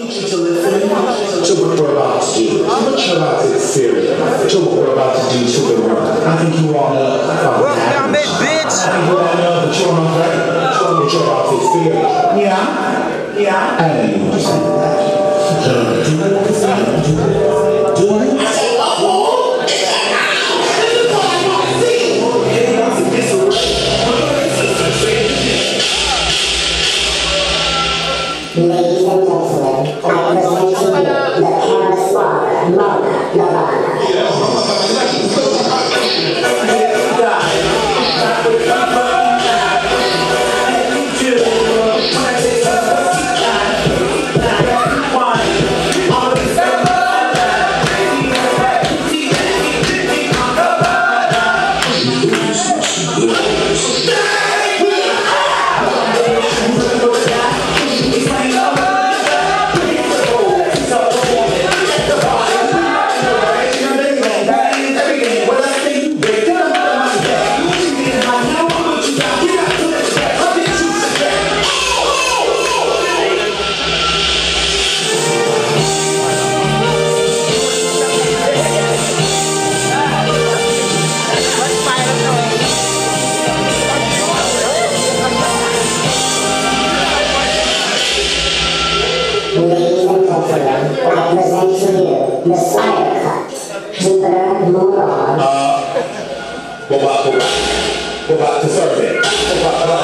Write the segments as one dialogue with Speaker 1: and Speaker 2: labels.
Speaker 1: need you to listen to what we're about to do, to what you're about to experience, to what we're about to do to the world. I think you all know.
Speaker 2: Welcome, bitch.
Speaker 1: I think you all know that you're on ready. What you're about to experience. Yeah. Yeah. I know you understand that.
Speaker 3: Ladies and gentlemen, I present to you the Paris Water Mona Nirvana. Ladies and gentlemen, I present to you the Fire Cut, Jupiter Moron.
Speaker 1: What about to serve it? What about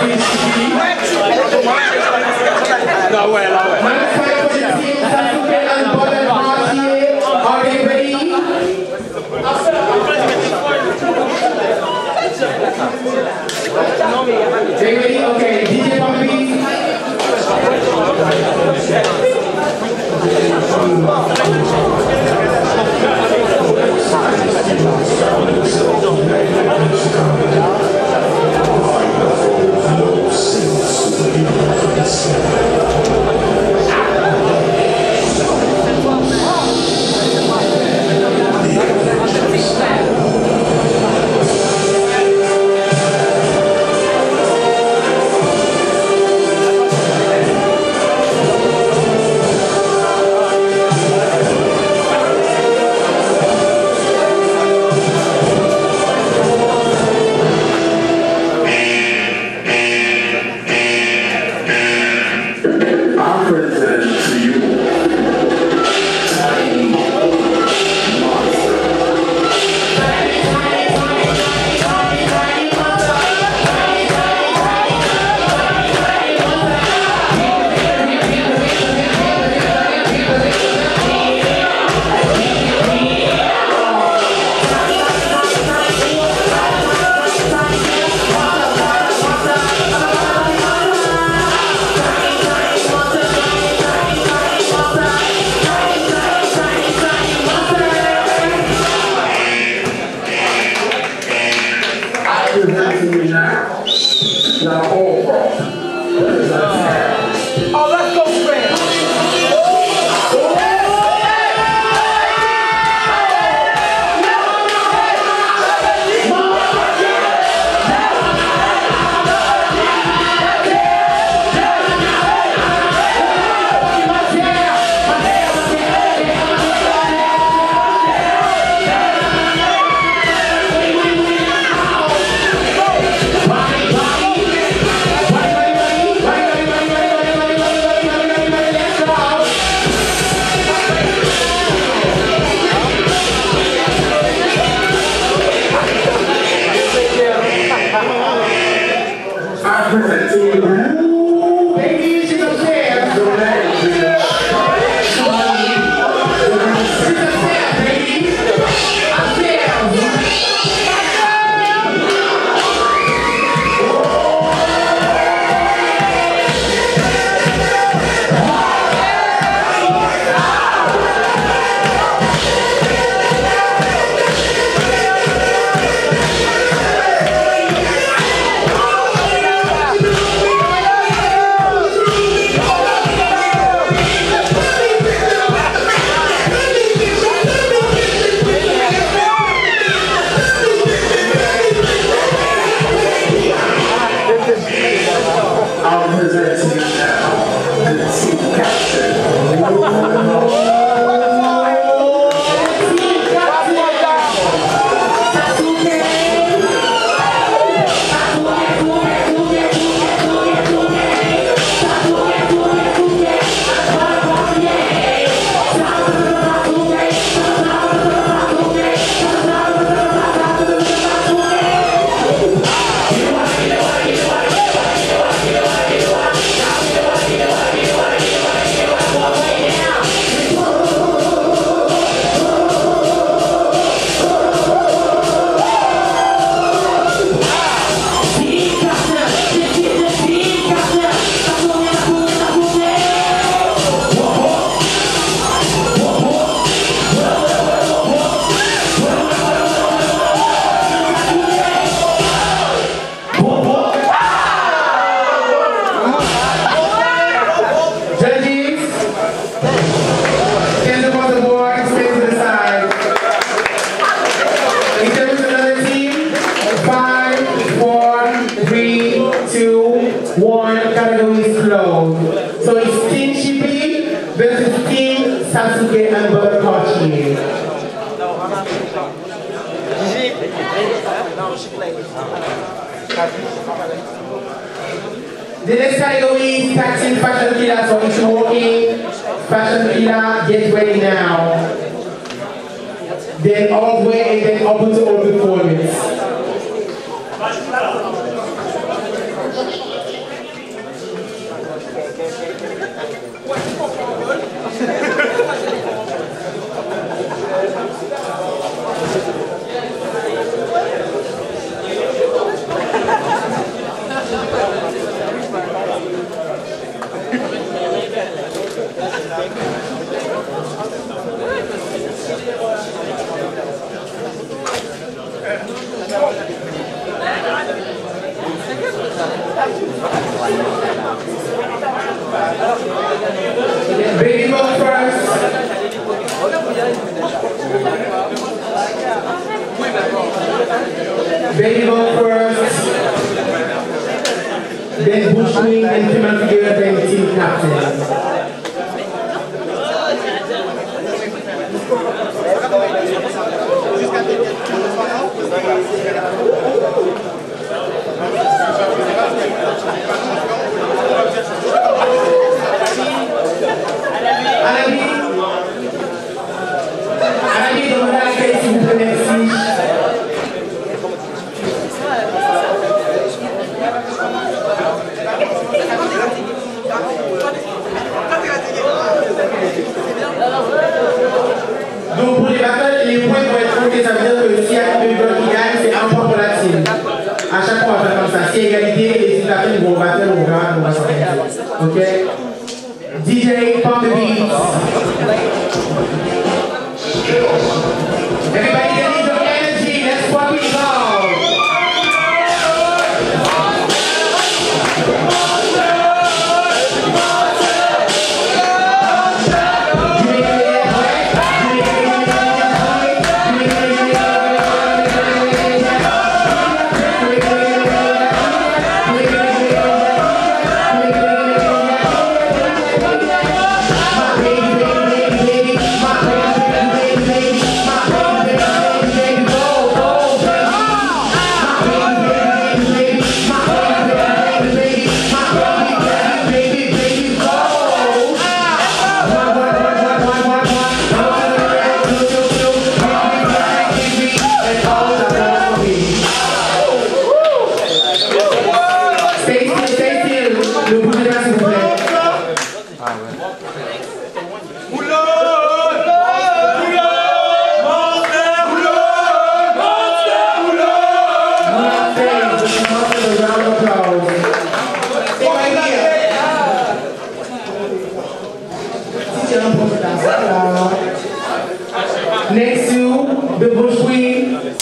Speaker 2: No way, no way.
Speaker 4: Are they ready? They ready? Okay, DJ Bobby. Sasuke and Brother Kochi. The next category is taxing fashion killer, so if you're walking, fashion killer, get ready now. Then all the way and then open to all performance. Baby go first. Baby go first. Then Bush Queen and female figure, then team captain. Alabi, demandez à l'accueil s'il vous plaît, merci. Donc pour les battles, les points vont être comptés, ça veut dire que s'il y a une qui gagne, c'est un point pour la team. À chaque fois, on va faire comme ça. S'il y a égalité, les teams d'après vont battre, on verra, on va s'organiser. Ok? DJ, pump the beats. Everybody get into energy, let's fucking go. Next to the Bush Queen.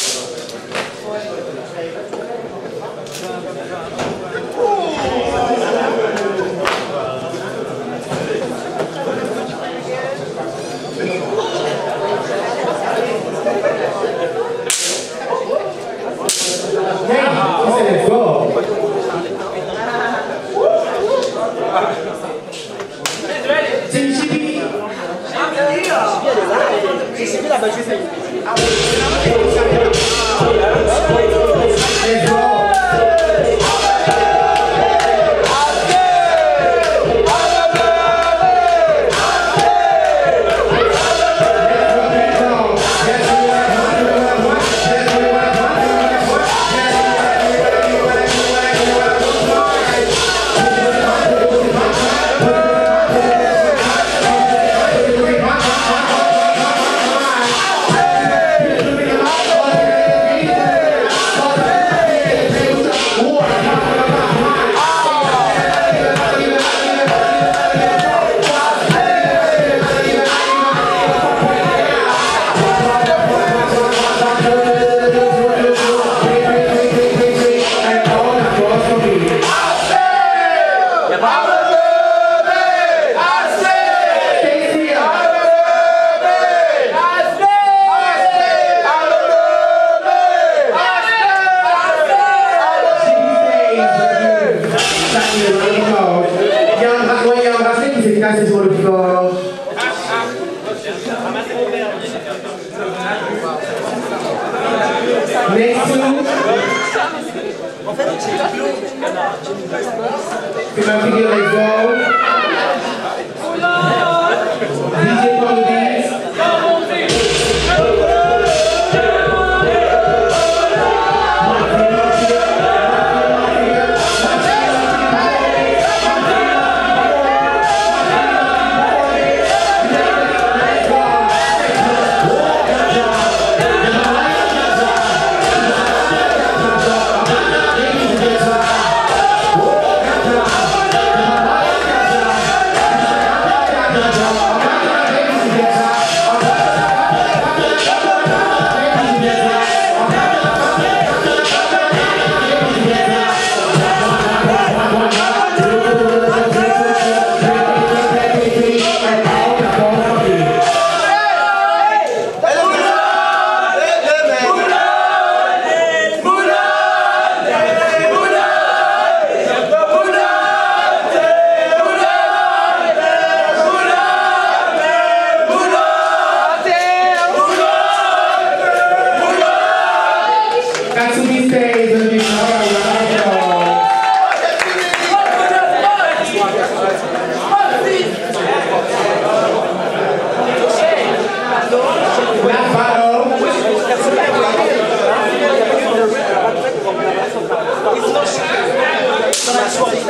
Speaker 4: Let's go. Team Chibi. Let's go.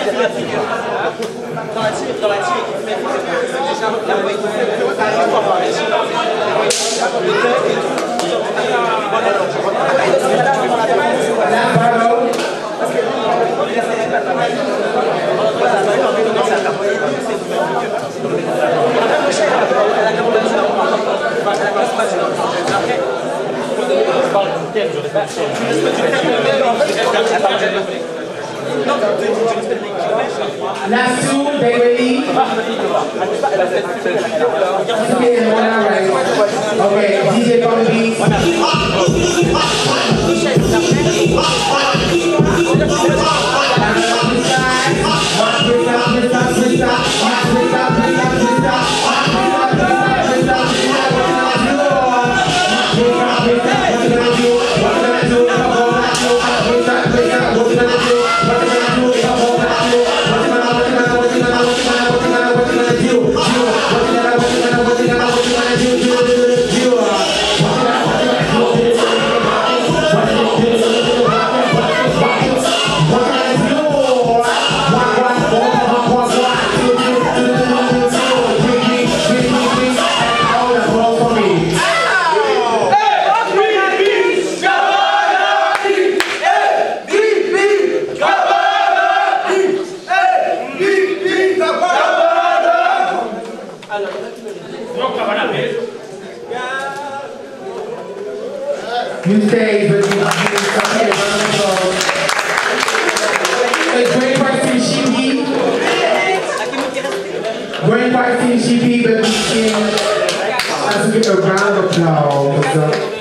Speaker 4: Last two, they ready? Okay, one hour, right? Okay, DJ from the beat. You stay, but you Great Park Team Shibi. Great Park Team Shibi, but we can, let's give a round of applause.